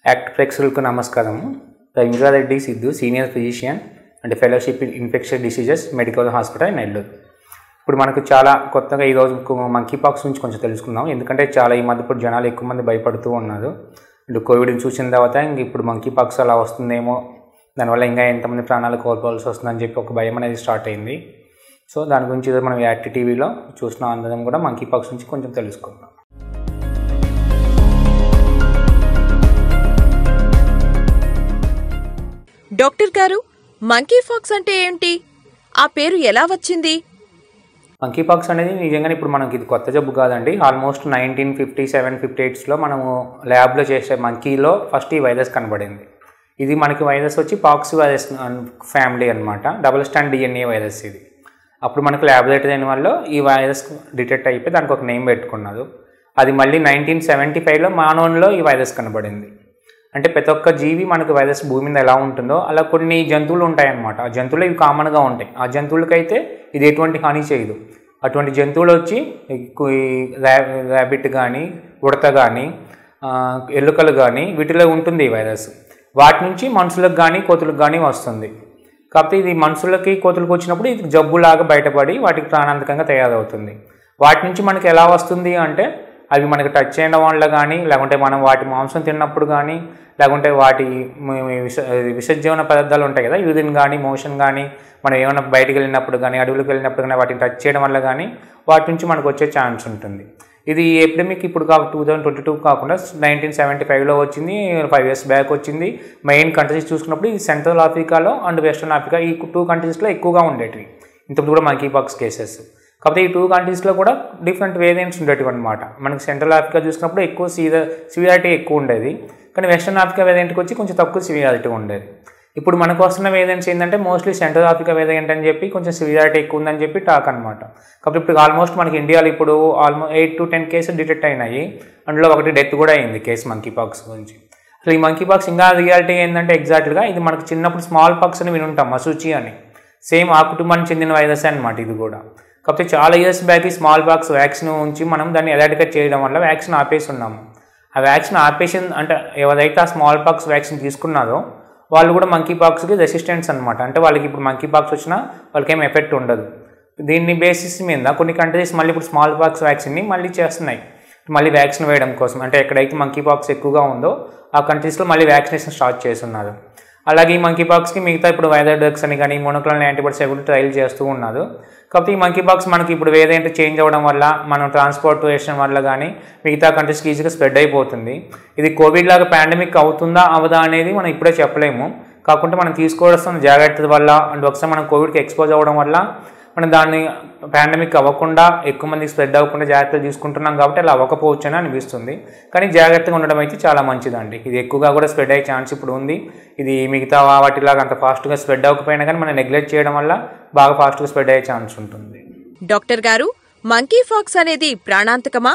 Act ప్రేక్షకులకు నమస్కారము. Ravindrareddy Siddhu, senior physician and fellowship in infectious diseases medical hospital Nellore. ఇప్పుడు మనకు చాలా కొత్తగా ఈరోజు మంకీ పాక్స్ నుంచి కొంచెం తెలుసుకుందాం. ఎందుకంటే చాలా ఈ మధ్య ఇప్పుడు జనాలు ఎక్కువ మంది భయపడుతూ ఉన్నారు. అండ్ కోవిడ్ని చూసిన తర్వాత ఇప్పుడు మంకీ పాక్స్ అలా వస్తుందేమో, దానివల్ల ఇంకా ఎంతమంది ప్రాణాలు కోల్పోవాల్సి వస్తుందని చెప్పి ఒక భయం అనేది స్టార్ట్ అయింది. సో దాని గురించి ఈరోజు మనం యాక్ట్ టీవీలో చూసిన అందరం కూడా మంకీ పాక్స్ నుంచి కొంచెం తెలుసుకుందాం. డాక్టర్ గారు, మంకీ పాక్స్ అంటే ఏంటి? ఆ పేరు ఎలా వచ్చింది? మంకీ పాక్స్ అనేది నిజంగానే ఇప్పుడు మనకి ఇది కొత్త జబ్బు కాదండి. ఆల్మోస్ట్ 1957-58లో మనము ల్యాబ్లో చేసే మంకీలో ఫస్ట్ ఈ వైరస్ కనబడింది. ఇది మనకి వైరస్ వచ్చి పాక్స్ వైరస్ ఫ్యామిలీ అనమాట. డబుల్ స్టాండ్ DNA వైరస్ ఇది. అప్పుడు మనకు ల్యాబొరేటరీ అయిన వాళ్ళు ఈ వైరస్ డిటెక్ట్ అయిపోయి దానికి ఒక నేమ్ పెట్టుకున్నారు. అది మళ్ళీ 1975లో మానవునిలో ఈ వైరస్ కనబడింది. అంటే ప్రతి ఒక్క జీవి మనకు వైరస్ భూమి మీద ఎలా ఉంటుందో అలా కొన్ని జంతువులు ఉంటాయన్నమాట. ఆ జంతువులు ఇవి కామన్గా ఉంటాయి. ఆ జంతువులకైతే ఇది ఎటువంటి హాని చేయదు. అటువంటి జంతువులు వచ్చి ర్యాబిట్ కానీ, ఉడత కానీ, ఎలుకలు కానీ వీటిలో ఉంటుంది ఈ వైరస్. వాటి నుంచి మనుషులకు కానీ కోతులకు కానీ వస్తుంది. కాకపోతే ఇది మనుషులకి కోతులకు వచ్చినప్పుడు ఇది జబ్బులాగా బయటపడి వాటికి ప్రాణాంతకంగా తయారవుతుంది. వాటి నుంచి మనకి ఎలా వస్తుంది అంటే అవి మనకి టచ్ చేయడం వల్ల కానీ, లేకుంటే మనం వాటి మాంసం తిన్నప్పుడు కానీ, లేకుంటే వాటి విసర్జీవన పదార్థాలు ఉంటాయి కదా, యూరిన్ కానీ, మోషన్ కానీ, మనం ఏమైనా బయటకు వెళ్ళినప్పుడు కానీ, అడవులకు వెళ్ళినప్పుడు కానీ వాటిని టచ్ చేయడం వల్ల కానీ వాటి నుంచి మనకు వచ్చే ఛాన్స్ ఉంటుంది. ఇది ఎపిడమిక్ ఇప్పుడు 2022 కాకుండా 1975లో వచ్చింది. 5 years బ్యాక్ వచ్చింది. మెయిన్ కంట్రీస్ చూసుకున్నప్పుడు ఈ సెంట్రల్ ఆఫ్రికాలో అండ్ వెస్ట్రన్ ఆఫ్రికా ఈ 2 కంట్రీస్లో ఎక్కువగా ఉండేటివి ఇంతకుముందు కూడా మంకీ పాక్స్ కేసెస్. కాకపోతే ఈ 2 కంట్రీస్లో కూడా డిఫరెంట్ వేరియంట్స్ ఉండేటివి అనమాట. మనకి సెంట్రల్ ఆఫ్రికా చూసినప్పుడు ఎక్కువ సివియారిటీ ఎక్కువ ఉండేది, కానీ వెస్ట్రన్ ఆఫ్రికా వేరియంట్కి వచ్చి కొంచెం తక్కువ సివియారిటీ ఉండేది. ఇప్పుడు మనకు వస్తున్న వేరియంట్స్ ఏంటంటే మోస్ట్లీ సెంట్రల్ ఆఫ్రికా వేరియంట్ అని చెప్పి కొంచెం సివియారిటీ ఎక్కువ ఉందని చెప్పి టాక్ అనమాట. కాబట్టి ఇప్పుడు ఆల్మోస్ట్ మనకి ఇండియాలో ఇప్పుడు ఆల్మోస్ట్ 8 to 10 కేసులు డిటెక్ట్ అయినాయి. అందులో ఒకటి డెత్ కూడా అయింది కేసు మంకీ పాక్స్ గురించి. అసలు ఈ మంకీ పాక్స్ ఇంకా రియాలిటీ ఏంటంటే ఎగ్జాక్ట్గా ఇది మనకు చిన్నప్పుడు స్మాల్ పాక్స్ అని వినుంటాం, మసూచి అని. సేమ్ ఆ కుటుంబానికి చెందిన వైరస్ అనమాట ఇది కూడా. కాకపోతే చాలా ఇయర్స్ బ్యాక్ ఈ స్మాల్ పాక్స్ వ్యాక్సిన్ ఉంచి మనం దాన్ని ఎరాడికేట్ చేయడం వల్ల వ్యాక్సిన్ ఆపేసి ఉన్నాము. ఆ వ్యాక్సిన్ ఆపేసి అంటే ఎవరైతే ఆ స్మాల్ పాక్స్ వ్యాక్సిన్ తీసుకున్నారో వాళ్ళు కూడా మంకీ పాక్స్కి రెసిస్టెన్స్ అనమాట. అంటే వాళ్ళకి ఇప్పుడు మంకీ పాక్స్ వచ్చినా వాళ్ళకి ఏం ఎఫెక్ట్ ఉండదు. దీన్ని బేసిస్ మీద కొన్ని కంట్రీస్ మళ్ళీ ఇప్పుడు స్మాల్ పాక్స్ వ్యాక్సిన్ని మళ్ళీ చేస్తున్నాయి, మళ్ళీ వ్యాక్సిన్ వేయడం కోసం. అంటే ఎక్కడైతే మంకీ పాక్స్ ఎక్కువగా ఉందో ఆ కంట్రీస్లో మళ్ళీ వ్యాక్సినేషన్ స్టార్ట్ చేస్తున్నారు. అలాగే ఈ మంకీ పాక్స్కి మిగతా ఇప్పుడు వైరల్ డ్రగ్స్ అని కానీ మోనోక్లోనల్ యాంటీబాడీస్ కూడా ట్రయల్ చేస్తూ ఉన్నారు. కాకపోతే ఈ మంకీ పాక్స్ మనకి ఇప్పుడు వేరియంట్ చేంజ్ అవ్వడం వల్ల మనం ట్రాన్స్పోర్టేషన్ వల్ల కానీ మిగతా కంట్రీస్కి ఈజీగా స్ప్రెడ్ అయిపోతుంది. ఇది కోవిడ్ లాగా పాండమిక్ అవుతుందా అవదా అనేది మనం ఇప్పుడే చెప్పలేము. కాకుంటే మనం తీసుకోవాల్సిన జాగ్రత్తల వల్ల అండ్ ఒకసారి మనం కోవిడ్కి ఎక్స్పోజ్ అవ్వడం వల్ల మనం దాన్ని పాండమిక్ అవ్వకుండా ఎక్కువ మందికి స్ప్రెడ్ అవ్వకుండా జాగ్రత్తలు తీసుకుంటున్నాం కాబట్టి అలా అవ్వకపోవచ్చు అని అనిపిస్తుంది. కానీ జాగ్రత్తగా ఉండడం అయితే చాలా మంచిదండి. ఇది ఎక్కువగా కూడా స్ప్రెడ్ అయ్యే ఛాన్స్ ఇప్పుడు ఉంది. ఇది మిగతా వాటిలాగా అంత ఫాస్ట్గా స్ప్రెడ్ అవ్వకపోయినా కానీ మనం నెగ్లెక్ట్ చేయడం వల్ల బాగా ఫాస్ట్గా స్ప్రెడ్ అయ్యే ఛాన్స్ ఉంటుంది. డాక్టర్ గారు, మంకీ పాక్స్ అనేది ప్రాణాంతకమా?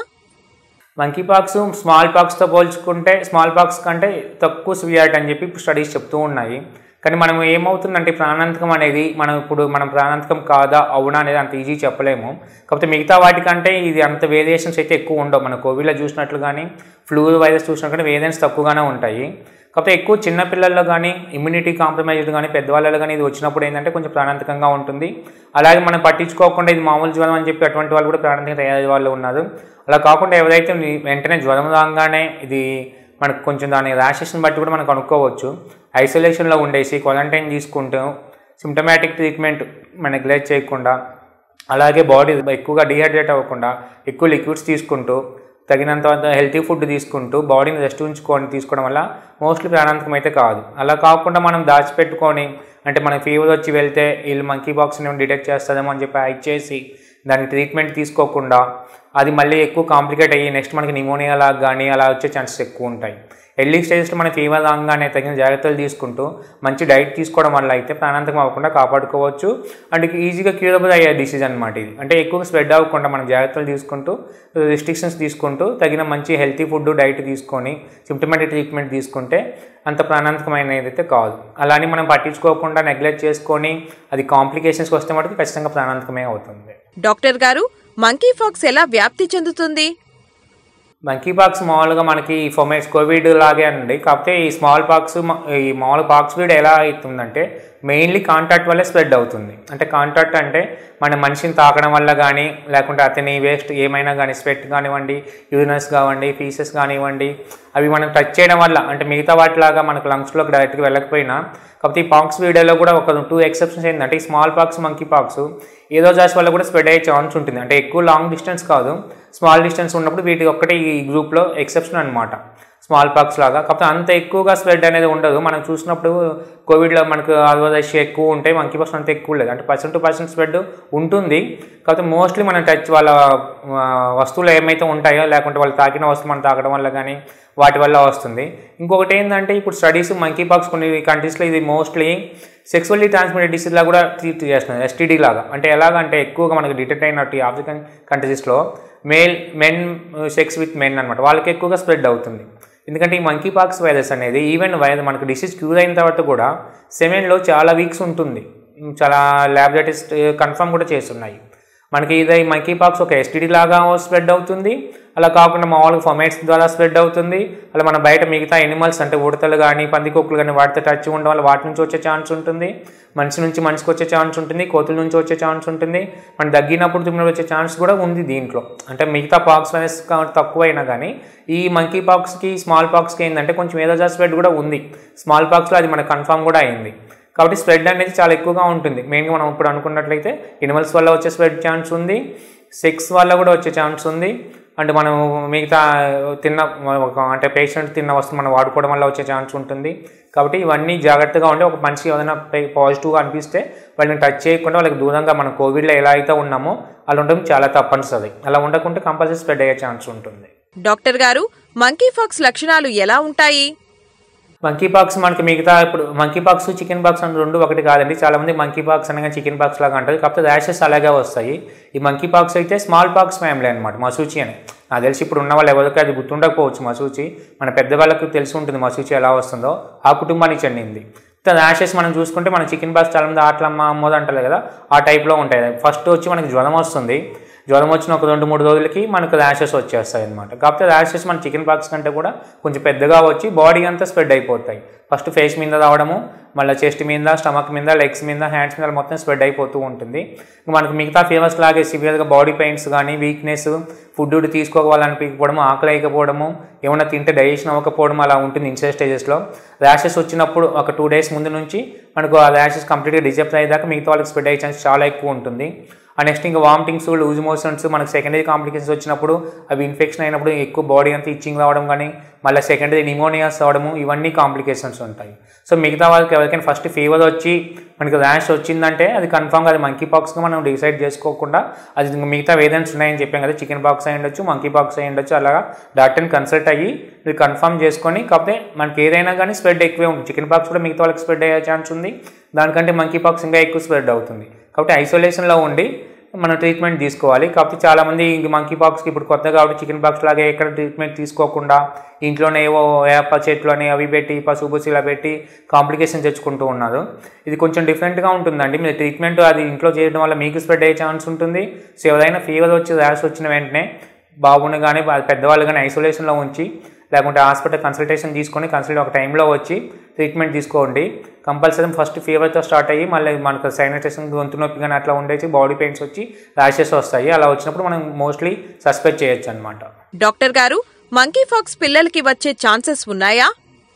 మంకీ పాక్స్ స్మాల్ పాక్స్తో పోల్చుకుంటే స్మాల్ పాక్స్ కంటే తక్కువ సివియారిటీ అని చెప్పి ఇప్పుడు స్టడీస్ చెప్తూ ఉన్నాయి. కానీ మనం ఏమవుతుందంటే ప్రాణాంతకం అనేది మనం ప్రాణాంతకం కాదా అవునా అనేది అంత ఈజీ చెప్పలేము. కాకపోతే మిగతా వాటికంటే ఇది అంత వేరియేషన్స్ అయితే ఎక్కువ ఉండవు. మన కోవిడ్లో చూసినట్లు కానీ ఫ్లూ వైరస్ చూసినట్టు కానీ వేరియంట్స్ తక్కువగానే ఉంటాయి. కాకపోతే ఎక్కువ చిన్నపిల్లల్లో కానీ ఇమ్యూనిటీ కాంప్రమైజ్డ్ కానీ పెద్దవాళ్ళలో కానీ ఇది వచ్చినప్పుడు ఏంటంటే కొంచెం ప్రాణాంతకంగా ఉంటుంది. అలాగే మనం పట్టించుకోకుండా ఇది మామూలు జ్వరం అని చెప్పి అటువంటి వాళ్ళు కూడా ప్రాణాంతకంగా తయారయ్యే వాళ్ళు ఉన్నారు. అలా కాకుండా ఎవరైతే వెంటనే జ్వరం రాగానే ఇది మనకు కొంచెం దాని ర్యాషెస్ని బట్టి కూడా మనం కనుక్కోవచ్చు. ఐసోలేషన్లో ఉండేసి క్వారంటైన్ తీసుకుంటూ సిమ్టమాటిక్ ట్రీట్మెంట్ మనం నెగ్లెక్ట్ చేయకుండా, అలాగే బాడీ ఎక్కువగా డిహైడ్రేట్ అవ్వకుండా ఎక్కువ లిక్విడ్స్ తీసుకుంటూ తగినంత హెల్తీ ఫుడ్ తీసుకుంటూ బాడీని రెస్ట్ తీసుకోవడం వల్ల మోస్ట్లీ ప్రాణాంతకం అయితే కాదు. అలా కాకుండా మనం దాచిపెట్టుకొని అంటే మన ఫీవర్ వచ్చి వెళ్తే వీళ్ళు మంకీ పాక్స్ని డిటెక్ట్ చేస్తుందేమో అని చెప్పి ఇచ్చేసి దానికి ట్రీట్మెంట్ తీసుకోకుండా అది మళ్ళీ ఎక్కువ కాంప్లికేట్ అయ్యి నెక్స్ట్ మనకి నిమోనియా లాగా కానీ అలా వచ్చే ఛాన్సెస్ ఎక్కువ ఉంటాయి. ఎర్లీ స్టేజ్లో మన ఫీవర్ రాగానే తగిన జాగ్రత్తలు తీసుకుంటూ మంచి డైట్ తీసుకోవడం వల్ల అయితే ప్రాణాంతకం అవ్వకుండా కాపాడుకోవచ్చు. అండ్ ఈజీగా క్యూరబుల్ అయ్యే డిసీజ్ అనమాట ఇది. అంటే ఎక్కువగా స్ప్రెడ్ అవ్వకుండా మనం జాగ్రత్తలు తీసుకుంటూ రిస్ట్రిక్షన్స్ తీసుకుంటూ తగిన మంచి హెల్తీ ఫుడ్ డైట్ తీసుకొని సిమ్టమాటిక్ ట్రీట్మెంట్ తీసుకుంటే అంత ప్రాణాంతకమైన ఏదైతే కాదు. అలానే మనం పట్టించుకోకుండా నెగ్లెక్ట్ చేసుకొని అది కాంప్లికేషన్స్కి వస్తే మటుకు ఖచ్చితంగా ప్రాణాంతకమే అవుతుంది. డాక్టర్ గారు, మంకీ పాక్స్ ఎలా వ్యాప్తి చెందుతుంది? మంకీ పాక్స్ మామూలుగా మనకి ఫొమేట్స్ కోవిడ్ లాగే అండి. కాకపోతే ఈ స్మాల్ పాక్స్ ఈ మామూలు పాక్స్ వీడ్ ఎలా అవుతుందంటే మెయిన్లీ కాంటాక్ట్ వల్లే స్ప్రెడ్ అవుతుంది. అంటే కాంటాక్ట్ అంటే మన మనిషిని తాకడం వల్ల కానీ, లేకుంటే అతని వేస్ట్ ఏమైనా కానీ స్వెట్ కానివ్వండి, యూరినస్ కానివ్వండి, ఫీసెస్ కానివ్వండి, అవి మనం టచ్ చేయడం వల్ల అంటే మిగతా వాటిలాగా మనకు లంగ్స్లోకి డైరెక్ట్గా వెళ్ళకపోయినా, కాకపోతే ఈ పాక్స్ వీడియోలో కూడా ఒక 2 ఎక్సెప్షన్స్ ఏంటంటే ఈ స్మాల్ పాక్స్ మంకీ పాక్స్ ఏదో జాస్ వల్ల కూడా స్ప్రెడ్ అయ్యే ఛాన్స్ ఉంటుంది. అంటే ఎక్కువ లాంగ్ డిస్టెన్స్ కాదు, స్మాల్ డిస్టెన్స్ ఉన్నప్పుడు వీటి ఒక్కటే ఈ గ్రూప్లో ఎక్సెప్షన్ అనమాట స్మాల్ పాక్స్ లాగా. కాకపోతే అంత ఎక్కువగా స్ప్రెడ్ అనేది ఉండదు. మనం చూసినప్పుడు కోవిడ్లో మనకు అల్వదర్షి ఎక్కువ ఉంటాయి, మంకీ పాక్స్ అంత ఎక్కువ లేదు. అంటే 1% స్ప్రెడ్ ఉంటుంది. కాకపోతే మోస్ట్లీ మనం టచ్ వాళ్ళ వస్తువులు ఏమైతే ఉంటాయో, లేకుంటే వాళ్ళు తాకిన వస్తువు మనం తాకడం వల్ల కానీ వాటి వల్ల వస్తుంది. ఇంకొకటి ఏంటంటే ఇప్పుడు స్టడీస్ మంకీ పాక్స్ కొన్ని కంట్రీస్లో ఇది మోస్ట్లీ సెక్సువల్లీ ట్రాన్స్మిటెడ్ డిసీజ్ లాగా కూడా ట్రీట్ చేస్తున్నారు, ఎస్టీడీ లాగా. అంటే ఎలాగంటే ఎక్కువగా మనకు డిటెక్ట్ అయినట్టు ఈ ఆఫ్రికన్ కంట్రీస్లో మెన్ సెక్స్ విత్ మెన్ అనమాట, వాళ్ళకి ఎక్కువగా స్ప్రెడ్ అవుతుంది. ఎందుకంటే ఈ మంకీ పాక్స్ వైరస్ అనేది ఈవెన్ మనకు డిసీజ్ క్యూర్ అయిన తర్వాత కూడా సెమెన్లో చాలా వీక్స్ ఉంటుంది. చాలా ల్యాబొరేటరీస్ కన్ఫర్మ్ కూడా చేస్తున్నాయి. మనకి ఇది మంకీ పాక్స్ ఒక ఎస్టీడీ లాగా స్ప్రెడ్ అవుతుంది, అలా కాకుండా మామూలుగా ఫొమేట్స్ ద్వారా స్ప్రెడ్ అవుతుంది. అలా మన బయట మిగతా ఎనిమల్స్ అంటే ఉడతలు కానీ పందికొక్కులు కానీ వాటితో టచ్ ఉండడం వల్ల వాటి నుంచి వచ్చే ఛాన్స్ ఉంటుంది, మనిషి నుంచి మనిషికి వచ్చే ఛాన్స్ ఉంటుంది, కోతుల నుంచి వచ్చే ఛాన్స్ ఉంటుంది, మనం దగ్గినప్పుడు తుమ్మినప్పుడు వచ్చే ఛాన్స్ కూడా ఉంది దీంట్లో. అంటే మిగతా పాక్స్ వైరస్ తక్కువైనా కానీ ఈ మంకీ పాక్స్కి స్మాల్ పాక్స్కి ఏంటంటే కొంచెం ఏదో స్ప్రెడ్ కూడా ఉంది. స్మాల్ పాక్స్లో అది మనకు కన్ఫర్మ్ కూడా అయింది. కాబట్టి స్ప్రెడ్ అనేది చాలా ఎక్కువగా ఉంటుంది. మెయిన్గా మనం ఇప్పుడు అనుకున్నట్లయితే ఎనిమల్స్ వల్ల వచ్చే స్ప్రెడ్ ఛాన్స్ ఉంది, సెక్స్ వల్ల కూడా వచ్చే ఛాన్స్ ఉంది, అంటే మనం మిగతా అంటే పేషెంట్ తిన్న వస్తువు మనం వాడుకోవడం వల్ల వచ్చే ఛాన్స్ ఉంటుంది. కాబట్టి ఇవన్నీ జాగ్రత్తగా ఉండి ఒక మనిషి ఏదైనా పాజిటివ్గా అనిపిస్తే వాళ్ళని టచ్ చేయకుండా వాళ్ళకి దూరంగా మనం కోవిడ్లో ఎలా అయితే ఉన్నామో అలా ఉండడం చాలా తప్పనిసరి. అలా ఉండకుంటే కంపల్సరీ స్ప్రెడ్ అయ్యే ఛాన్స్ ఉంటుంది. డాక్టర్ గారు, మంకీ పాక్స్ లక్షణాలు ఎలా ఉంటాయి? మంకీ పాక్స్ మనకి మిగతా ఇప్పుడు మంకీ పాక్స్ చికెన్ పాక్స్ అని రెండు ఒకటి కాదండి. చాలామంది మంకీ పాక్స్ అనగా చికెన్ పాక్స్ లాగా అంటారు, కాకపోతే ర్యాషెస్ అలాగే వస్తాయి. ఈ మంకీ పాక్స్ అయితే స్మాల్ పాక్స్ ఫ్యామిలీ అనమాట, మసూచి అని. నాకు తెలిసి ఇప్పుడు ఉన్న వాళ్ళు ఎవరికి అది గుర్తుండకపోవచ్చు. మసూచి మన పెద్దవాళ్ళకి తెలిసి ఉంటుంది మసూచి ఎలా వస్తుందో, ఆ కుటుంబానికి చెందింది. ర్యాషెస్ మనం చూసుకుంటే మన చికెన్ పాక్స్ చాలామంది ఆటలమ్మ అమ్మోది అంటారు కదా, ఆ టైప్లో ఉంటాయి. ఫస్ట్ వచ్చి మనకి జ్వరం వస్తుంది, జ్వరం వచ్చిన ఒక 2-3 రోజులకి మనకు ర్యాషెస్ వచ్చేస్తాయి అనమాట. కాకపోతే ర్యాషెస్ మన చికెన్ పాక్స్ కంటే కూడా కొంచెం పెద్దగా వచ్చి బాడీ అంతా స్ప్రెడ్ అయిపోతాయి. ఫస్ట్ ఫేస్ మీద రావడము, మళ్ళీ చెస్ట్ మీద, స్టమక్ మీద, లెగ్స్ మీద, హ్యాండ్స్ మీద మొత్తం స్ప్రెడ్ అయిపోతూ ఉంటుంది. మనకు మిగతా ఫీవర్స్ లాగే సివియర్గా బాడీ పెయిన్స్ కానీ, వీక్నెస్, ఫుడ్ తీసుకోవాలనిపించకపోవడము, ఆకలి అయిపోవడము, ఏమైనా తింటే డైజెషన్ అవ్వకపోవడం అలా ఉంటుంది ఇనిషియల్ స్టేజెస్లో. ర్యాషెస్ వచ్చినప్పుడు ఒక 2 days ముందు నుంచి మనకు ఆ ర్యాషెస్ కంప్లీట్గా డిజెప్ట్ అయ్యేదాకా మిగతా వాళ్ళకి స్ప్రెడ్ అయ్యే ఛాన్స్ చాలా ఎక్కువ ఉంటుంది. నెక్స్ట్ ఇంకా వామిటింగ్స్, లూజ్ మోషన్స్, మనకు సెకండరీ కాంప్లికేషన్స్ వచ్చినప్పుడు అవి ఇన్ఫెక్షన్ అయినప్పుడు ఎక్కువ బాడీ అంతా ఇచ్చింగ్ రావడం కానీ, మళ్ళీ సెకండరీ నిమోనియాస్ రావడము, ఇవన్నీ కాంప్లికేషన్స్ ఉంటాయి. సో మిగతా వాళ్ళకి ఎవరికైనా ఫస్ట్ ఫీవర్ వచ్చి మనకి ర్యాష్ వచ్చిందంటే అది కన్ఫామ్గా అది మంకీ పాక్స్గా మనం డిసైడ్ చేసుకోకుండా అది మిగతా వేరియంట్స్ ఉన్నాయని చెప్పాం కదా, చికెన్ పాక్స్ అయి ఉండొచ్చు, మంకీ పాక్స్ అయి ఉండొచ్చు, అలాగా డాక్టర్ని కన్సల్ట్ అయ్యి ఇది కన్ఫర్మ్ చేసుకొని. కాకపోతే మనకి ఏదైనా కానీ స్ప్రెడ్ ఎక్కువే ఉంటుంది. చికెన్ పాక్స్ కూడా మిగతా వాళ్ళకి స్ప్రెడ్ అయ్యే ఛాన్స్ ఉంది, దానికంటే మంకీ పాక్స్ ఇంకా ఎక్కువ స్ప్రెడ్ అవుతుంది. కాబట్టి ఐసోలేషన్లో ఉండి మనం ట్రీట్మెంట్ తీసుకోవాలి. కాకపోతే చాలామంది ఇంక మంకీ పాక్స్కి ఇప్పుడు కొత్తగా కాబట్టి చికెన్ పాక్స్ లాగే ఎక్కడ ట్రీట్మెంట్ తీసుకోకుండా ఇంట్లోనే ఏవో వేప చెట్లు అని అవి పెట్టి పసుపు ఇలా పెట్టి కాంప్లికేషన్ తెచ్చుకుంటూ ఉన్నారు. ఇది కొంచెం డిఫరెంట్గా ఉంటుందండి. మీరు ట్రీట్మెంట్ అది ఇంట్లో చేయడం వల్ల మీకు స్ప్రెడ్ అయ్యే ఛాన్స్ ఉంటుంది. సో ఎవరైనా ఫీవర్ వచ్చి ర్యాష్ వచ్చిన వెంటనే బాబుని కానీ పెద్దవాళ్ళు కానీ ఐసోలేషన్లో ఉంచి, లేకుంటే హాస్పిటల్ కన్సల్టేషన్ తీసుకొని ఒక టైంలో వచ్చి ట్రీట్మెంట్ తీసుకోండి. కంపల్సరీ ఫస్ట్ ఫీవర్తో స్టార్ట్ అయ్యి మళ్ళీ మనకు సైనటేషన్, గొంతు నొప్పి కానీ అట్లా ఉండేసి బాడీ పెయిన్స్ వచ్చి ర్యాషెస్ వస్తాయి. అలా వచ్చినప్పుడు మనం మోస్ట్లీ సస్పెక్ట్ చేయొచ్చు అనమాట. డాక్టర్ గారు, మంకీ పాక్స్ పిల్లలకి వచ్చే ఛాన్సెస్ ఉన్నాయా?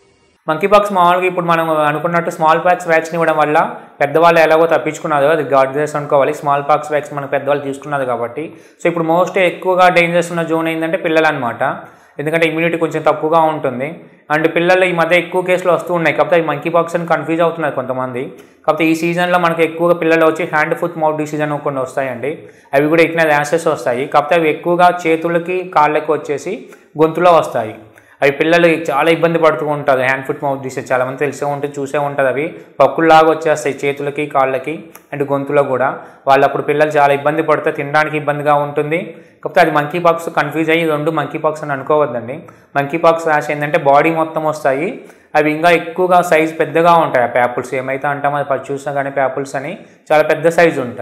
మంకీ పాక్స్ మామూలుగా ఇప్పుడు మనం అనుకున్నట్టు స్మాల్ పాక్స్ వ్యాక్సిన్ ఇవ్వడం వల్ల పెద్దవాళ్ళు ఎలాగో తప్పించుకున్నారు, అది గాడ్ గ్రేస్ అనుకోవాలి. స్మాల్ పాక్స్ వ్యాక్సిన్ మన పెద్దవాళ్ళు తీసుకున్నారు కాబట్టి. సో ఇప్పుడు మోస్ట్ ఎక్కువగా డేంజరస్ ఉన్న జోన్ ఏంటంటే పిల్లలు అనమాట. ఎందుకంటే ఇమ్యూనిటీ కొంచెం తక్కువగా ఉంటుంది. అండ్ పిల్లలు ఈ మధ్య ఎక్కువ కేసులు వస్తూ ఉన్నాయి, కాకపోతే అవి మంకీ పాక్స్ అని కన్ఫ్యూజ్ అవుతున్నారు కొంతమంది. కాకపోతే ఈ సీజన్లో మనకి ఎక్కువగా పిల్లలు వచ్చి హ్యాండ్, ఫుట్, మౌత్ డిసీజ్ అని కొన్ని వస్తాయండి. అవి కూడా ఇట్లా ర్యాషెస్ వస్తాయి. కాకపోతే అవి ఎక్కువగా చేతులకి, కాళ్ళకి వచ్చేసి గొంతులో వస్తాయి. అవి పిల్లలు చాలా ఇబ్బంది పడుతూ ఉంటారు. హ్యాండ్, ఫుట్, మౌత్ డిసీజ్ చాలామంది తెలిసే ఉంటుంది, చూసే ఉంటుంది. అవి పక్కుల్లాగా వచ్చేస్తాయి చేతులకి, కాళ్ళకి అండ్ గొంతులో కూడా. వాళ్ళప్పుడు పిల్లలు చాలా ఇబ్బంది పడితే తినడానికి ఇబ్బందిగా ఉంటుంది. కాకపోతే అది మంకీ పాక్స్ కన్ఫ్యూజ్ అయ్యి రెండు మంకీ పాక్స్ అని అనుకోవద్దండి. మంకీ పాక్స్ ర్యాష్ ఏంటంటే బాడీ మొత్తం వస్తాయి. అవి ఇంకా ఎక్కువగా సైజు పెద్దగా ఉంటాయి. ఆ ప్యాపుల్స్ ఏమైతే అంటామో అది చూసినా కానీ ప్యాపుల్స్ అని చాలా పెద్ద సైజు ఉంటాయి.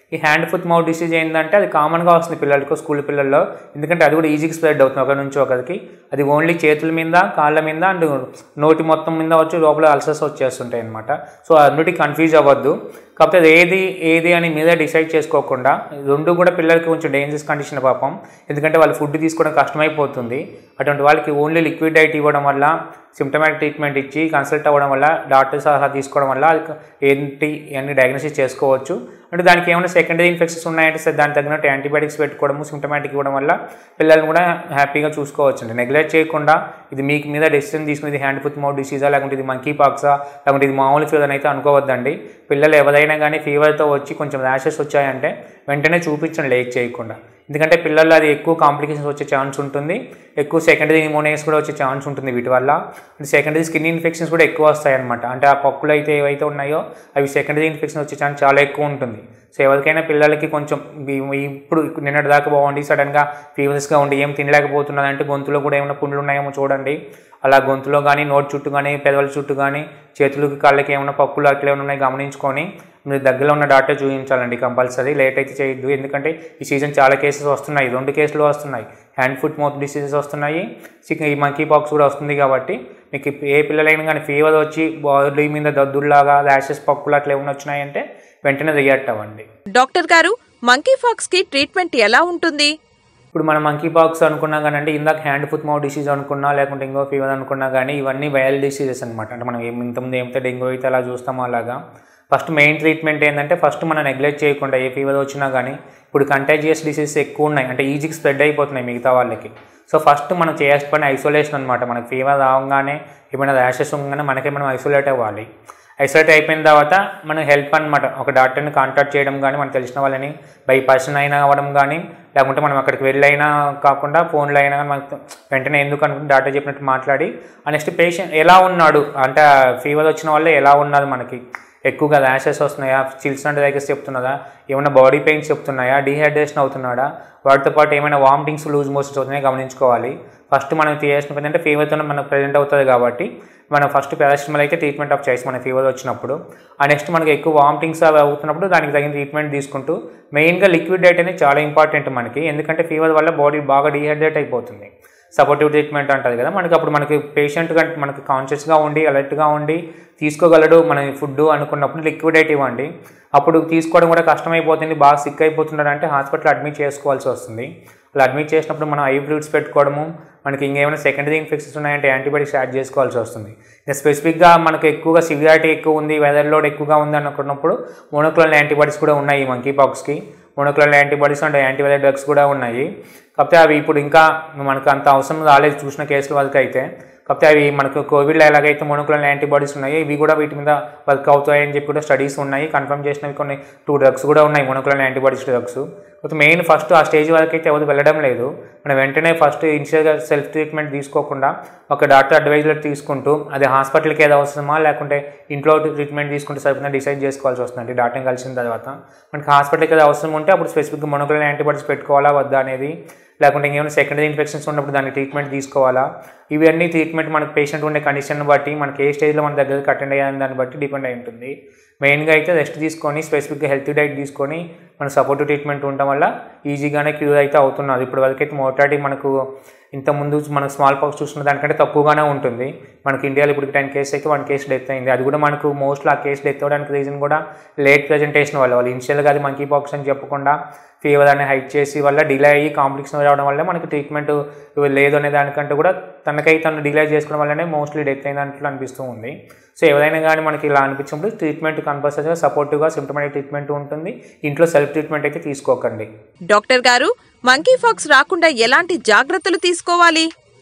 ఈ హ్యాండ్ ఫుట్ మౌత్ డిసీజ్ ఏంటంటే అది కామన్గా వస్తుంది పిల్లలకు, స్కూల్ పిల్లల్లో. ఎందుకంటే అది కూడా ఈజీగా స్ప్రెడ్ అవుతుంది ఒకరి నుంచి ఒకరికి. అది ఓన్లీ చేతుల మీద, కాళ్ళ మీద అండ్ నోటి మొత్తం మీద వచ్చి లోపల అల్సర్స్ వచ్చేస్తుంటాయి అనమాట. సో అన్నిటికీ కన్ఫ్యూజ్ అవ్వద్దు. కాకపోతే అది ఏది అని మీద డిసైడ్ చేసుకోకుండా, రెండు కూడా పిల్లలకి కొంచెం డేంజరస్ కండిషన్ పాపం. ఎందుకంటే వాళ్ళు ఫుడ్ తీసుకోవడం కష్టమైపోతుంది. అటువంటి వాళ్ళకి ఓన్లీ లిక్విడ్ డైట్ ఇవ్వడం వల్ల, సిమ్టమాటిక్ ట్రీట్మెంట్ ఇచ్చి కన్సల్ట్ అవ్వడం వల్ల, డాక్టర్ సలహా తీసుకోవడం వల్ల ఏంటి అన్ని డయాగ్నోసిస్ చేసుకోవచ్చు. అంటే దానికి ఏమైనా సెకండరీ ఇన్ఫెక్షన్స్ ఉన్నాయంటే దానికి తగినట్టు యాంటీబయాటిక్స్ పెట్టుకోవడము, సిమ్టమాటిక్ ఇవ్వడం వల్ల పిల్లల్ని కూడా హ్యాపీగా చూసుకోవచ్చు అండి. నెగ్లెక్ట్ చేయకుండా ఇది మీకు మీద డెసిషన్ తీసుకుని హ్యాండ్ ఫుట్ మౌత్ డిసీజా, లేకుంటే ఇది మంకీ పాక్సా, లేకుంటే ఇది మామూలు ఫీవర్ అయితే అనుకోవద్దండి. పిల్లలు ఎవరైనా కానీ ఫీవర్తో వచ్చి కొంచెం ర్యాషెస్ వచ్చాయంటే వెంటనే చూపించండి లేట్ చేయకుండా. ఎందుకంటే పిల్లల్లో అది ఎక్కువ కాంప్లికేషన్స్ వచ్చే ఛాన్స్ ఉంటుంది, ఎక్కువ సెకండరీ న్యూమోనియాస్ కూడా వచ్చే ఛాన్స్ ఉంటుంది వీటి వల్ల. సెకండరీ స్కిన్ ఇన్ఫెక్షన్స్ కూడా ఎక్కువ వస్తాయి అనమాట. అంటే ఆ పక్కులు అయితే ఏవైతే ఉన్నాయో అవి సెకండరీ ఇన్ఫెక్షన్ వచ్చే ఛాన్స్ చాలా ఎక్కువ ఉంటుంది. సో ఎవరికైనా పిల్లలకి కొంచెం ఇప్పుడు నిన్నటి దాకా బాగుండి సడన్గా ఫీవర్స్గా ఉండి ఏం తినలేకపోతున్నదంటే గొంతులో కూడా ఏమైనా పుండ్లు ఉన్నాయేమో చూడండి. అలా గొంతులో కానీ, నోటి చుట్టూ కానీ, పెదవుల చుట్టూ కానీ, చేతులకి కాళ్ళకి ఏమైనా పక్కులు అట్లా ఏమైనా ఉన్నాయి గమనించుకొని మీరు దగ్గరలో ఉన్న డాక్టర్ చూపించాలండి కంపల్సరీ. లేట్ అయితే చేయొద్దు. ఎందుకంటే ఈ సీజన్ చాలా కేసెస్ వస్తున్నాయి, 2 కేసులు వస్తున్నాయి. హ్యాండ్ ఫుట్ మౌత్ డిసీజెస్ వస్తున్నాయి, ఈ మంకీ పాక్స్ కూడా వస్తుంది. కాబట్టి మీకు ఏ పిల్లలైనా కానీ ఫీవర్ వచ్చి బాడీ మీద దద్దుల్లాగా, ర్యాషెస్, పక్కులు అట్లా ఏమైనా వచ్చినాయంటే వెంటనే రియాక్ట్ అవ్వండి. డాక్టర్ గారు, మంకీ పాక్స్ కి ట్రీట్మెంట్ ఎలా ఉంటుంది? ఇప్పుడు మనం మంకీ పాక్స్ అనుకున్నా కానీ అంటే ఇందాక హ్యాండ్ ఫుట్ మౌత్ డిసీజ్ అనుకున్నా, లేకుంటే ఇంకో ఫీవర్ అనుకున్నా కానీ ఇవన్నీ వైరల్ డిసీజెస్ అనమాట. అంటే మనం ఇంతకుముందు ఏమైతే డెంగ్యూ అయితే అలా చూస్తామో అలాగా ఫస్ట్ మెయిన్ ట్రీట్మెంట్ ఏంటంటే ఫస్ట్ మనం నెగ్లెక్ట్ చేయకుండా ఏ ఫీవర్ వచ్చినా కానీ ఇప్పుడు కంటాజియస్ డిసీజెస్ ఎక్కువ ఉన్నాయి, అంటే ఈజీగా స్ప్రెడ్ అయిపోతున్నాయి మిగతా వాళ్ళకి. సో ఫస్ట్ మనం చేయాల్సిన పని ఐసోలేషన్ అనమాట. మనకి ఫీవర్ రాగానే ఏమైనా ర్యాషెస్ ఉండగానే మనకే మనం ఐసోలేట్ అవ్వాలి. ఐసోలేట్ అయిపోయిన తర్వాత మనం హెల్ప్ అనమాట, ఒక డాక్టర్ని కాంటాక్ట్ చేయడం కానీ, మనకు తెలిసిన వాళ్ళని బై పర్సన్ అయినా అవ్వడం కానీ, లేకుంటే మనం అక్కడికి వెళ్ళైనా కాకుండా ఫోన్లో అయినా కానీ మనకు వెంటనే ఎందుకు అనుకుంటే డాక్టర్ చెప్పినట్టు మాట్లాడి నెక్స్ట్ పేషెంట్ ఎలా ఉన్నాడు అంటే ఫీవర్ వచ్చిన వాళ్ళే ఎలా ఉన్నారు, మనకి ఎక్కువగా ర్యాషెస్ వస్తున్నాయా, చిల్స్ అండ్ రైకస్ చెప్తున్నదా, ఏమైనా బాడీ పెయిన్స్ చెప్తున్నాయా, డీహైడ్రేషన్ అవుతున్నాడా, వాటితో పాటు ఏమైనా వామిటింగ్స్, లూజ్ మోషన్స్ అవుతున్నాయా గమనించుకోవాలి. ఫస్ట్ మనం చేయాల్సిన పని అంటే ఫీవర్తో మనకు ప్రెజెంట్ అవుతుంది కాబట్టి మనం ఫస్ట్ పారాసిటమాల్ అయితే ట్రీట్మెంట్ ఆఫ్ చాయిస్ మన ఫీవర్ వచ్చినప్పుడు. ఆ నెక్స్ట్ మనకి ఎక్కువ వామిటింగ్స్ అవి అవుతున్నప్పుడు దానికి తగిన ట్రీట్మెంట్ తీసుకుంటూ మెయిన్గా లిక్విడ్ డైట్ అనేది చాలా ఇంపార్టెంట్ మనకి. ఎందుకంటే ఫీవర్ వల్ల బాడీ బాగా డీహైడ్రేట్ అయిపోతుంది. సపోర్టివ్ ట్రీట్మెంట్ అంటుంది కదా మనకి. అప్పుడు మనకి పేషెంట్ మనకి కాన్షియస్గా ఉండి అలర్ట్గా ఉండి తీసుకోగలడు మన ఫుడ్ అనుకున్నప్పుడు లిక్విడ్ డైట్ ఇవ్వండి. అప్పుడు తీసుకోవడం కూడా కష్టమైపోతుంది, బాగా సిక్ అయిపోతున్నాడు అంటే హాస్పిటల్ అడ్మిట్ చేసుకోవాల్సి వస్తుంది. అలా అడ్మిట్ చేసినప్పుడు మనం ఐ ఫ్లూయిడ్స్ పెట్టుకోవడము, మనకి ఇంకేమైనా సెకండరీ ఇన్ఫెక్షన్స్ ఉన్నాయంటే యాంటీబయాటిక్స్ యాడ్ చేసుకోవాల్సి వస్తుంది. ఇంకా స్పెసిఫిక్గా మనకు ఎక్కువగా సివియారిటీ ఎక్కువ ఉంది, వెదర్ లోడ్ ఎక్కువగా ఉంది అనుకున్నప్పుడు మోనోక్లోనల్ యాంటీబాడీస్ కూడా ఉన్నాయి ఈ మంకీ పాక్స్కి. మోనోక్లోనల్ యాంటీబాడీస్ అంటే యాంటీవైరల్ డ్రగ్స్ కూడా ఉన్నాయి. కాకపోతే అవి ఇప్పుడు ఇంకా మనకు అంత అవసరం రాలేదు చూసిన కేసుల వరకు అయితే. కాకపోతే అవి మనకు కోవిడ్లో ఎలాగైతే మోనోక్లోనల్ యాంటీబాడీస్ ఉన్నాయో ఇవి కూడా వీటి మీద వర్క్ అవుతాయని చెప్పి కూడా స్టడీస్ ఉన్నాయి, కన్ఫర్మ్ చేసినవి కొన్ని 2 డ్రగ్స్ కూడా ఉన్నాయి మోనోక్లోనల్ యాంటీబాడీస్ డ్రగ్స్. కాకపోతే మెయిన్ ఫస్ట్ ఆ స్టేజ్ వరకు అయితే ఎవరు వెళ్ళడం లేదు. మనం వెంటనే ఫస్ట్ ఇనిషియల్గా సెల్ఫ్ ట్రీట్మెంట్ తీసుకోకుండా ఒక డాక్టర్ అడ్వైజర్ తీసుకుంటూ అది హాస్పిటల్కి ఏదో అవసరమా లేకుంటే ఇంట్లో ట్రీట్మెంట్ తీసుకుంటే సరిపోతుందా డిసైడ్ చేసుకోవాల్సి వస్తుంది. డాక్టర్ని కలిసిన తర్వాత మనకి హాస్పిటల్కి ఏదో అవసరం ఉంటే అప్పుడు స్పెసిఫిక్గా మోనోక్లోనల్ యాంటీబాడీస్ పెట్టుకోవాలా వద్దా అనేది, లేకుంటే ఇంకేమైనా సెకండరీ ఇన్ఫెక్షన్స్ ఉన్నప్పుడు దానికి ట్రీట్మెంట్ తీసుకోవాలా, ఇవన్నీ ట్రీట్మెంట్ మనకి పేషెంట్ ఉండే కండిషన్ బట్టి మనకి ఏ స్టేజ్లో మన దగ్గరికి అటెండ్ అయ్యాలని దాన్ని బట్టి డిపెండ్ అయి ఉంటుంది. మెయిన్గా అయితే రెస్ట్ తీసుకొని స్పెసిఫిక్గా హెల్తీ డైట్ తీసుకొని మన సపోర్టివ్ ట్రీట్మెంట్ ఉండటం వల్ల ఈజీగానే క్యూర్ అయితే అవుతున్నది. ఇప్పుడు వరకైతే మోర్టాలిటీ మనకు ఇంతకుముందు మనకు స్మాల్ పాక్స్ చూస్తున్న దానికంటే తక్కువగానే ఉంటుంది. మనకి ఇండియాలో ఇప్పుడు 10 కేసెస్ అయితే 1 కేసు డెత్ అయింది. అది కూడా మనకు మోస్ట్లీ ఆ కేసు డెత్ అవ్వడానికి రీజన్ కూడా లేట్ ప్రజెంటేషన్ వల్ల. వాళ్ళు ఇనిషియల్గా అది మంకీ పాక్స్ అని చెప్పకుండా ఫీవర్ అని హైట్ చేసి వల్ల డిలే అయ్యి కాంప్లికేషన్ రావడం వల్ల మనకి ట్రీట్మెంట్ లేదు అనే దానికంటే కూడా తనకైతే తను డిలే చేసుకోవడం వల్లనే మోస్ట్లీ డెత్ అయినట్లు అనిపిస్తూ ఉంది. సో ఎవరైనా కానీ మనకి ఇలా అనిపించినప్పుడు ట్రీట్మెంట్ కంపల్సరీగా సపోర్టివ్గా సిమ్టమాటిక్ ట్రీట్మెంట్ ఉంటుంది. ఇంట్లో సెల్ఫ్ ట్రీట్మెంట్ అయితే తీసుకోకండి. డాక్టర్ గారు, మంకీ పాక్స్ రాకుండా ఎలాంటి జాగ్రత్తలు తీసుకోవాలి?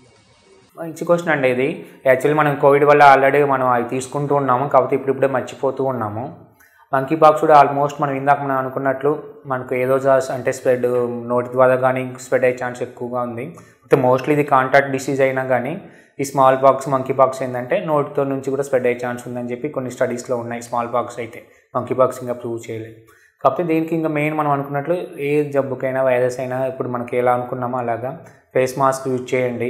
మంచి క్వశ్చన్ అండి ఇది. యాక్చువల్లీ మనం కోవిడ్ వల్ల ఆల్రెడీ మనం అవి తీసుకుంటూ ఉన్నాము, కాబట్టి ఇప్పుడిప్పుడే మర్చిపోతూ ఉన్నాము. మంకీ పాక్స్ కూడా ఆల్మోస్ట్ మనం ఇందాక మనం అనుకున్నట్లు మనకు ఏదో అంటే స్ప్రెడ్ నోటి ద్వారా కానీ స్ప్రెడ్ అయ్యే ఛాన్స్ ఎక్కువగా ఉంది. అయితే మోస్ట్లీ ఇది కాంటాక్ట్ డిసీజ్ అయినా కానీ ఈ స్మాల్ పాక్స్ మంకీ పాక్స్ ఏంటంటే నోటితో నుంచి కూడా స్ప్రెడ్ అయ్యే ఛాన్స్ ఉందని చెప్పి కొన్ని స్టడీస్లో ఉన్నాయి. స్మాల్ పాక్స్ అయితే మంకీ పాక్స్ ఇంకా ప్రూవ్ చేయలేదు. కాకపోతే దీనికి ఇంకా మెయిన్ మనం అనుకున్నట్లు ఏ జబ్బుకైనా వైరస్ అయినా ఇప్పుడు మనకి ఎలా అనుకున్నామో అలాగా ఫేస్ మాస్క్ యూజ్ చేయండి.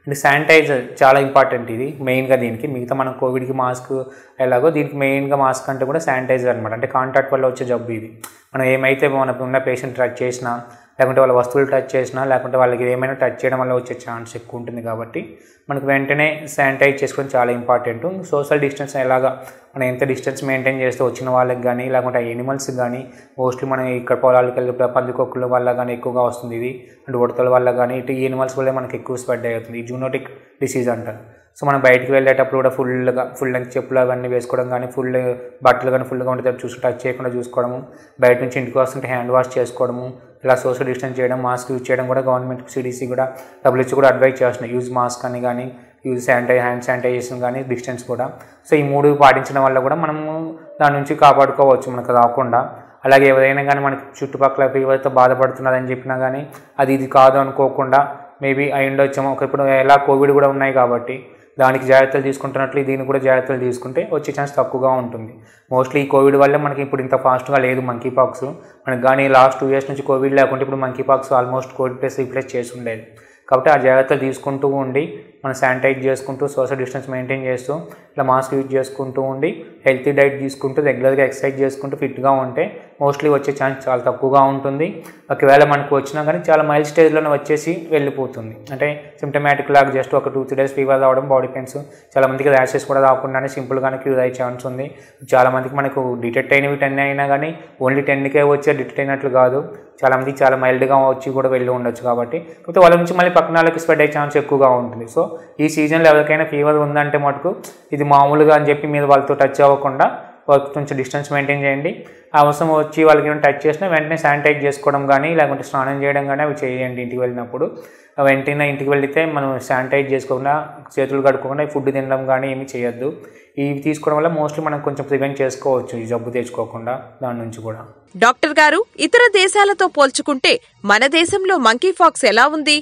అండ్ శానిటైజర్ చాలా ఇంపార్టెంట్, ఇది మెయిన్గా దీనికి. మిగతా మనం కోవిడ్కి మాస్క్ ఎలాగో దీనికి మెయిన్గా మాస్క్ అంటే కూడా శానిటైజర్ అనమాట. అంటే కాంటాక్ట్ వల్ల వచ్చే జబ్బు ఇది. మనం ఏమైతే మనకు ఉన్న పేషెంట్ టచ్ చేసినా, లేకుంటే వాళ్ళ వస్తువులు టచ్ చేసినా, లేకుంటే వాళ్ళకి ఏమైనా టచ్ చేయడం వల్ల వచ్చే ఛాన్స్ ఎక్కువ ఉంటుంది. కాబట్టి మనకు వెంటనే శానిటైజ్ చేసుకోవడం చాలా ఇంపార్టెంట్. సోషల్ డిస్టెన్స్ ఎలాగా మనం ఎంత డిస్టెన్స్ మెయింటైన్ చేస్తే వచ్చిన వాళ్ళకి కానీ, లేకుంటే ఎనిమల్స్కి కానీ, మోస్ట్లీ మనం ఇక్కడ పొలాలకు వెళ్ళి పందికొక్కుల వల్ల కానీ ఎక్కువగా వస్తుంది ఇది. అండ్ ఉడతల వల్ల కానీ ఇటు ఎనిమల్స్ వల్ల మనకి ఎక్కువ స్ప్రెడ్ అవుతుంది, ఈ జూనోటిక్ డిసీజ్ అంటారు. సో మనం బయటికి వెళ్ళేటప్పుడు కూడా ఫుల్ లెంగ్త్ చెప్పులు అవన్నీ వేసుకోవడం కానీ, ఫుల్ బట్టలు కానీ ఫుల్గా ఉంటే టచ్ చేయకుండా చూసుకోవడము, బయట నుంచి ఇంటికి వస్తుంటే హ్యాండ్ వాష్ చేసుకోవడము, ఇలా సోషల్ డిస్టెన్స్ చేయడం, మాస్క్ యూజ్ చేయడం కూడా గవర్నమెంట్ CDC కూడా WHO కూడా అడ్వైజ్ చేస్తున్నాయి. యూజ్ మాస్క్ అని కానీ, యూజ్ హ్యాండ్ శానిటైజేషన్ కానీ, డిస్టెన్స్ కూడా. సో ఈ 3 పాటించడం వల్ల కూడా మనము దాని నుంచి కాపాడుకోవచ్చు మనకు రాకుండా. అలాగే ఎవరైనా కానీ మనకి చుట్టుపక్కల ఫీవర్తో బాధపడుతున్నారని చెప్పినా కానీ అది ఇది కాదు అనుకోకుండా మేబీ అయి ఉండొచ్చేమో. ఇప్పుడు ఎలా కోవిడ్ కూడా ఉన్నాయి కాబట్టి దానికి జాగ్రత్తలు తీసుకుంటున్నట్లు దీనికి కూడా జాగ్రత్తలు తీసుకుంటే వచ్చే ఛాన్స్ తక్కువగా ఉంటుంది. మోస్ట్లీ ఈ కోవిడ్ వల్ల మనకి ఇప్పుడు ఇంత ఫాస్ట్గా లేదు మంకీ పాక్స్. మనకి కానీ లాస్ట్ 2 years నుంచి కోవిడ్ లేకుంటే ఇప్పుడు monkeypox almost Covid replace చేసి ఉండేది. కాబట్టి ఆ జాగ్రత్తలు తీసుకుంటూ ఉండి మనం శానిటైజ్ చేసుకుంటూ, సోషల్ డిస్టెన్స్ మెయింటైన్ చేస్తూ, ఇలా మాస్క్ యూజ్ చేసుకుంటూ ఉండి, హెల్తీ డైట్ తీసుకుంటూ, రెగ్యులర్గా ఎక్సర్సైజ్ చేసుకుంటూ ఫిట్గా ఉంటే మోస్ట్లీ వచ్చే ఛాన్స్ చాలా తక్కువగా ఉంటుంది. ఒకవేళ మనకు వచ్చినా కానీ చాలా మైల్డ్ స్టేజ్లోనే వచ్చేసి వెళ్ళిపోతుంది. అంటే సిమ్టమాటిక్ లాగా జస్ట్ ఒక 2-3 days ఫీవర్ రావడం, బాడీ పెయిన్స్, చాలామందికి ర్యాషెస్ కూడా రాకుండానే సింపుల్గానే క్యూర్ అయ్యే ఛాన్స్ ఉంది. చాలామందికి మనకు డిటెక్ట్ అయినవి 10 అయినా కానీ ఓన్లీ 10కే వచ్చే డిటెక్ట్ అయినట్లు కాదు, చాలామందికి చాలా మైల్డ్గా వచ్చి కూడా వెళ్ళి ఉండొచ్చు. కాబట్టి కాకపోతే వాళ్ళ నుంచి మళ్ళీ పక్కన వాళ్ళకి స్ప్రెడ్ అయ్యే ఛాన్స్ ఎక్కువగా ఉంటుంది. సో ఈ సీజన్లో ఎవరికైనా ఫీవర్ ఉందంటే మటుకు ఇది మామూలుగా అని చెప్పి మీరు వాళ్ళతో టచ్ అవ్వకుండా వాళ్ళకి కొంచెం డిస్టెన్స్ మెయింటైన్ చేయండి. అవసరం వచ్చి వాళ్ళకి ఏమైనా టచ్ చేసినా వెంటనే శానిటైజ్ చేసుకోవడం కానీ, లేకుంటే స్నానం చేయడం కానీ అవి చేయండి. ఇంటికి వెళ్ళినప్పుడు వెంటనే ఇంటికి వెళితే మనం శానిటైజ్ చేసుకోకుండా, చేతులు కడుక్కోకుండా ఫుడ్ తినడం కానీ ఏమీ చేయొద్దు. ఇవి తీసుకోవడం వల్ల మోస్ట్లీ మనం కొంచెం ప్రివెంట్ చేసుకోవచ్చు ఈ జబ్బు తెచ్చుకోకుండా దాని నుంచి కూడా. డాక్టర్ గారు, ఇతర దేశాలతో పోల్చుకుంటే మన దేశంలో మంకీ పాక్స్ ఎలా ఉంది?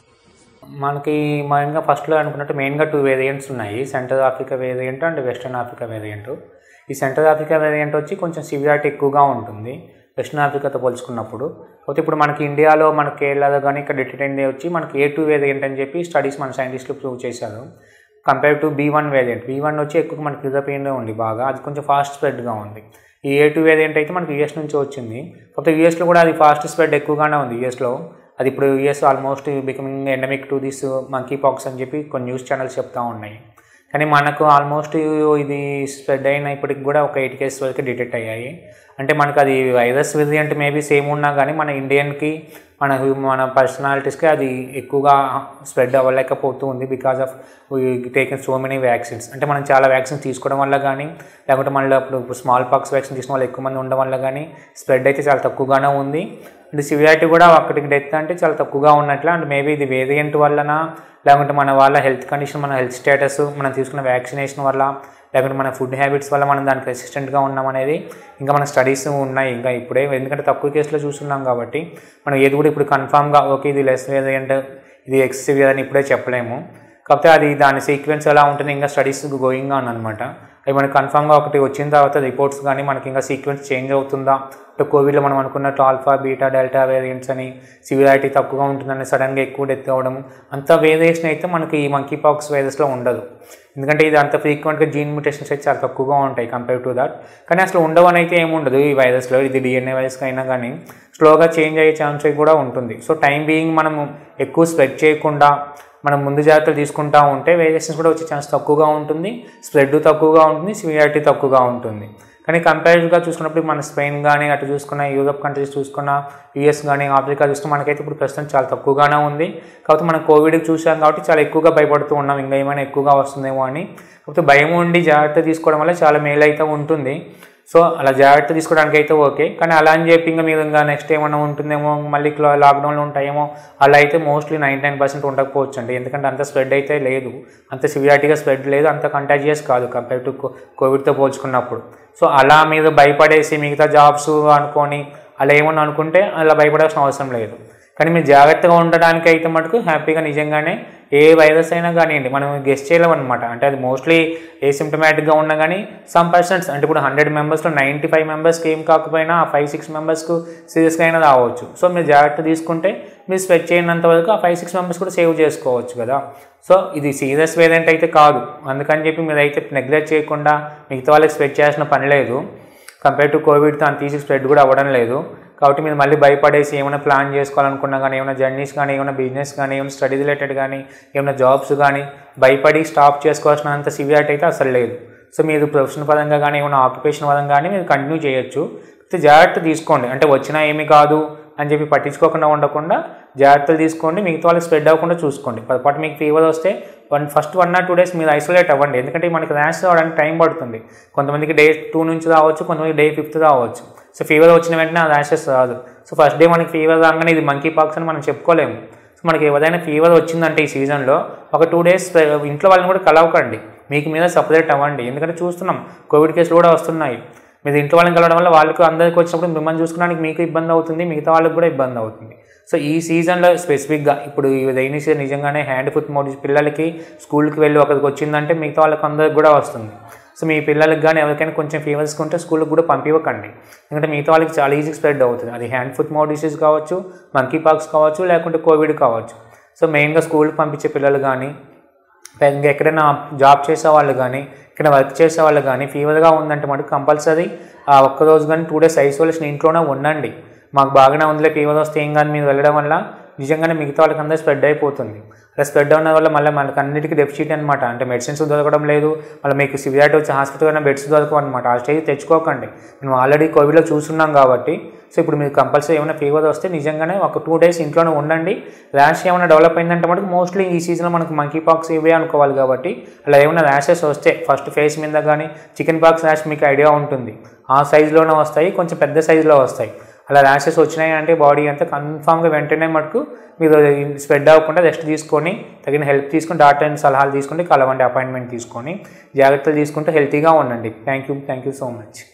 మనకి మెయిన్గా ఫస్ట్లో అనుకున్నట్టు మెయిన్గా 2 వేరియంట్స్ ఉన్నాయి, central Africa variant and western Africa variant. ఈ సెంట్రల్ ఆఫ్రికా వేరియంట్ వచ్చి కొంచెం సివియారిటీ ఎక్కువగా ఉంటుంది వెస్ట్రన్ ఆఫ్రికాతో పోల్చుకున్నప్పుడు. అయితే ఇప్పుడు మనకి ఇండియాలో, మన కేరళలో కానీ ఇక్కడ డిటెక్ట్ అయింది వచ్చి మనకి A2 వేరియంట్ అని చెప్పి స్టడీస్ మన సైంటిస్టులు ప్రూవ్ చేశారు. Compare to B1 variant. B1 వచ్చి ఎక్కువ మనకి యూరోపియన్లో ఉంది బాగా, అది కొంచెం ఫాస్ట్ స్ప్రెడ్గా ఉంది. ఈ A2 వేరియంట్ అయితే మనకి US నుంచి వచ్చింది. కాకపోతే యూఎస్లో కూడా అది ఫాస్ట్ స్ప్రెడ్ ఎక్కువగానే ఉంది యూఎస్లో. అది ఇప్పుడు US almost becoming endemic to this monkey pox అని చెప్పి కొన్ని న్యూస్ ఛానల్స్ చెప్తూ ఉన్నాయి. కానీ మనకు ఆల్మోస్ట్ ఇది స్ప్రెడ్ అయిన ఇప్పటికి కూడా ఒక 8 cases వరకు డిటెక్ట్ అయ్యాయి. అంటే మనకు అది వైరస్ వేరియంట్ మేబీ సేమ్ ఉన్నా కానీ మన ఇండియన్కి, మన పర్సనాలిటీస్కి అది ఎక్కువగా స్ప్రెడ్ అవ్వలేకపోతూ ఉంది because of taking so many vaccines. అంటే మనం చాలా వ్యాక్సిన్స్ తీసుకోవడం వల్ల కానీ, లేకుంటే మళ్ళీ ఇప్పుడు స్మాల్ పాక్స్ వ్యాక్సిన్ తీసుకున్న వాళ్ళు ఎక్కువ మంది ఉండడం వల్ల కానీ స్ప్రెడ్ అయితే చాలా తక్కువగానే ఉంది. అండ్ సివియారిటీ కూడా అక్కడికి డెత్ అంటే చాలా తక్కువగా ఉన్నట్లే. అండ్ మేబీ ఇది వేరియంట్ వలన, లేకుంటే మన వాళ్ళ హెల్త్ కండిషన్, మన హెల్త్ స్టేటస్, మనం తీసుకున్న వ్యాక్సినేషన్ వల్ల, లేకుంటే మన ఫుడ్ హ్యాబిట్స్ వల్ల మనం దానికి రెసిస్టెంట్గా ఉన్నాం అనేది ఇంకా మన స్టడీస్ ఉన్నాయి ఇంకా ఇప్పుడే. ఎందుకంటే తక్కువ కేసులో చూస్తున్నాం కాబట్టి మనం ఏది కూడా ఇప్పుడు కన్ఫామ్గా ఓకే ఇది లెస్ వేరియంట్, ఇది ఎక్సెసివ్ అని ఇప్పుడే చెప్పలేము. కాకపోతే అది దాని సీక్వెన్స్ ఎలా ఉంటుంది ఇంకా స్టడీస్ గోయింగ్ ఆన్ అనమాట. అవి మనకి కన్ఫామ్గా ఒకటి వచ్చిన తర్వాత రిపోర్ట్స్ కానీ మనకి ఇంకా సీక్వెన్స్ చేంజ్ అవుతుందా, అంటే కోవిడ్లో మనం అనుకున్నట్టు ఆల్ఫా, బీటా, డెల్టా వేరియంట్స్ అని సివియారిటీ తక్కువగా ఉంటుందని సడన్గా ఎక్కువ డెత్ అవ్వడం, అంత వేరియేషన్ అయితే మనకి ఈ మంకీ పాక్స్ వైరస్లో ఉండదు. ఎందుకంటే ఇది అంత ఫ్రీక్వెంట్గా జీన్ మ్యూటేషన్స్ అయితే చాలా తక్కువగా ఉంటాయి కంపేర్ టు దాట్. కానీ అసలు ఉండవని అయితే ఏముండదు ఈ వైరస్లో. ఇది DNA వైరస్కి అయినా కానీ స్లోగా చేంజ్ అయ్యే ఛాన్స్ కూడా ఉంటుంది. సో టైం బీయింగ్ మనము ఎక్కువ స్ప్రెడ్ చేయకుండా మనం ముందు జాగ్రత్తలు తీసుకుంటూ ఉంటే వేరియేషన్స్ కూడా వచ్చే ఛాన్స్ తక్కువగా ఉంటుంది, స్ప్రెడ్ తక్కువగా ఉంటుంది, సివియారిటీ తక్కువగా ఉంటుంది. కానీ కంపారిటివ్గా చూసుకున్నప్పుడు మన స్పెయిన్ కానీ, అటు చూసుకున్న యూరోప్ కంట్రీస్ చూసుకున్న, US కానీ, ఆఫ్రికా చూసుకున్న మనకైతే ఇప్పుడు ప్రస్తుతం చాలా తక్కువగానే ఉంది. కాకపోతే మనం కోవిడ్కి చూసాం కాబట్టి చాలా ఎక్కువగా భయపడుతూ ఉన్నాం ఇంకా ఏమైనా ఎక్కువగా వస్తుందేమో అని. కాకపోతే భయం ఉండి జాగ్రత్త తీసుకోవడం వల్ల చాలా మేలు అయితే ఉంటుంది. సో అలా జాగ్రత్త తీసుకోవడానికి అయితే ఓకే. కానీ అలా అని చెప్పి ఇంకా మీరు ఇంకా నెక్స్ట్ ఏమైనా ఉంటుందేమో, మళ్ళీ లాక్డౌన్లో ఉంటాయేమో, అలా అయితే మోస్ట్లీ 99% ఉండకపోవచ్చు అండి. ఎందుకంటే అంత స్ప్రెడ్ అయితే లేదు, అంత సివియారిటీగా స్ప్రెడ్ లేదు, అంత కంటాజియస్ కాదు కంపేర్ టు కోవిడ్తో పోల్చుకున్నప్పుడు. సో అలా మీరు భయపడేసి మిగతా జాబ్స్ అనుకొని అలా ఏమన్నా అనుకుంటే అలా భయపడాల్సిన అవసరం లేదు. కానీ మీరు జాగ్రత్తగా ఉండడానికి అయితే మటుకు హ్యాపీగా నిజంగానే ఏ వైరస్ అయినా కానివ్వండి మనం గెస్ట్ చేయలేం అనమాట. అంటే అది మోస్ట్లీ ఏసిమ్టమాటిక్గా ఉన్నా కానీ సమ్ పర్సన్స్ అంటే ఇప్పుడు 100 మెంబర్స్లో 95 మెంబర్స్కి ఏం కాకపోయినా 5-6 మెంబర్స్కు సీరియస్గా అయినా రావచ్చు. సో మీరు జాగ్రత్త తీసుకుంటే మీరు స్ప్రెడ్ చేయనంత వరకు ఆ 5-6 మెంబర్స్ కూడా సేవ్ చేసుకోవచ్చు కదా. సో ఇది సీరియస్ వేరియంట్ అయితే కాదు, అందుకని చెప్పి మీరు అయితే నెగ్లెక్ట్ చేయకుండా మిగతా వాళ్ళకి స్ప్రెడ్ చేయాల్సిన పని లేదు. కంపేర్ టు కోవిడ్తో అంత ఈజీ స్ప్రెడ్ కూడా అవ్వడం లేదు. కాబట్టి మీరు మళ్ళీ భయపడేసి ఏమైనా ప్లాన్ చేసుకోవాలనుకున్నా కానీ, ఏమైనా జర్నీస్ కానీ, ఏమైనా బిజినెస్ కానీ, ఏమైనా స్టడీ రిలేటెడ్ కానీ, ఏమైనా జాబ్స్ కానీ భయపడి స్టాప్ చేసుకోవాల్సినంత సివియారిటీ అయితే అసలు లేదు. సో మీరు ప్రొఫెషనల్ పరంగా కానీ ఏమైనా ఆక్యుపేషన్ పరంగా కానీ మీరు కంటిన్యూ చేయొచ్చు. జాగ్రత్త తీసుకోండి. అంటే వచ్చినా ఏమీ కాదు అని చెప్పి పట్టించుకోకుండా ఉండకుండా జాగ్రత్తలు తీసుకోండి. మిగతా వాళ్ళకి స్ప్రెడ్ అవ్వకుండా చూసుకోండి. పొరపాటు మీకు ఫీవర్ వస్తే ఫస్ట్ 1 or 2 days మీరు ఐసోలేట్ అవ్వండి. ఎందుకంటే మనకి ర్యాష్ రావడానికి టైం పడుతుంది. కొంతమందికి day 2 నుంచి రావచ్చు, కొంతమందికి day 5th రావచ్చు. సో ఫీవర్ వచ్చిన వెంటనే ఆ ర్యాషెస్ రాదు. సో ఫస్ట్ డే మనకి ఫీవర్ రాగానే ఇది మంకీ పాక్స్ అని మనం చెప్పుకోలేము. సో మనకి ఏదైనా ఫీవర్ వచ్చిందంటే ఈ సీజన్లో ఒక 2 days ఇంట్లో వాళ్ళని కూడా కలవకండి, మీకు మీద సపరేట్ అవ్వండి. ఎందుకంటే చూస్తున్నాం కోవిడ్ కేసులు కూడా వస్తున్నాయి. మీరు ఇంట్లో వాళ్ళని కలవడం వల్ల వాళ్ళకి అందరికీ వచ్చినప్పుడు మిమ్మల్ని చూసుకోవడానికి మీకు ఇబ్బంది అవుతుంది, మిగతా వాళ్ళకి కూడా ఇబ్బంది అవుతుంది. సో ఈ సీజన్లో స్పెసిఫిక్గా ఇప్పుడు ఈ రైనీ సీజన్ నిజంగానే హ్యాండ్ ఫుట్ మౌడిస్ పిల్లలకి స్కూల్కి వెళ్ళి ఒకరికి వచ్చిందంటే మిగతా వాళ్ళకి అందరికి కూడా వస్తుంది. సో మీ పిల్లలకి కానీ ఎవరికైనా కొంచెం ఫీవర్స్ ఉంటే స్కూల్కి కూడా పంపివ్వకండి. ఎందుకంటే మిగతా వాళ్ళకి చాలా ఈజీ స్ప్రెడ్ అవుతుంది. అది హ్యాండ్ ఫుట్ మౌత్ డిసీజ్ కావచ్చు, మంకీ పాక్స్ కావచ్చు, లేకుంటే కోవిడ్ కావచ్చు. సో మెయిన్గా స్కూల్కి పంపించే పిల్లలు కానీ, ఇంకా ఎక్కడైనా జాబ్ చేసే వాళ్ళు కానీ, ఇక్కడ వర్క్ చేసే వాళ్ళు కానీ ఫీవర్గా ఉందంటే మటుకు కంపల్సరీ ఆ ఒక్కరోజు కానీ 2 days ఐసోలేషన్ ఇంట్లోనే ఉండండి. మాకు బాగానే ఉందిలే ఫీవర్ వస్తే ఏం కానీ మీరు వెళ్ళడం వల్ల నిజంగానే మిగతా వాళ్ళకి అందరూ స్ప్రెడ్ అయిపోతుంది. అలా స్ప్రెడ్ అవ్వడం వల్ల మళ్ళీ మనకు అన్నిటికీ డెఫిసిట్ అనమాట. అంటే మెడిసిన్స్ దొరకడం లేదు, మళ్ళీ మీకు సివియారిటీ వచ్చి హాస్పిటల్ అయినా బెడ్స్ దొరకవు అనమాట. ఆ స్టేజ్ తెచ్చుకోకండి. మేము ఆల్రెడీ కోవిడ్లో చూస్తున్నాం కాబట్టి. సో ఇప్పుడు మీకు కంపల్సరీ ఏమైనా ఫీవర్ వస్తే నిజంగానే ఒక 2 days ఇంట్లోనే ఉండండి. ర్యాష్ ఏమైనా డెవలప్ అయిందంటే మనకు మోస్ట్లీ ఈ సీజన్లో మనకు మంకీ పాక్స్ ఇవే అనుకోవాలి కాబట్టి అలా ఏమైనా ర్యాషెస్ వస్తే ఫస్ట్ ఫేస్ మీద కానీ చికెన్ పాక్స్ ర్యాష్ మీకు ఐడియా ఉంటుంది, ఆ సైజులోనే వస్తాయి, కొంచెం పెద్ద సైజులో వస్తాయి. అలా ర్యాషెస్ వచ్చినాయి అంటే బాడీ అంతా కన్ఫామ్గా వెంటనే మటుకు మీరు స్ప్రెడ్ అవ్వకుండా రెస్ట్ తీసుకొని తగిన హెల్ప్ తీసుకొని డాక్టర్ సలహాలు తీసుకుంటే కలవండి, అపాయింట్మెంట్ తీసుకొని జాగ్రత్తలు తీసుకుంటే హెల్తీగా ఉండండి. Thank you so much.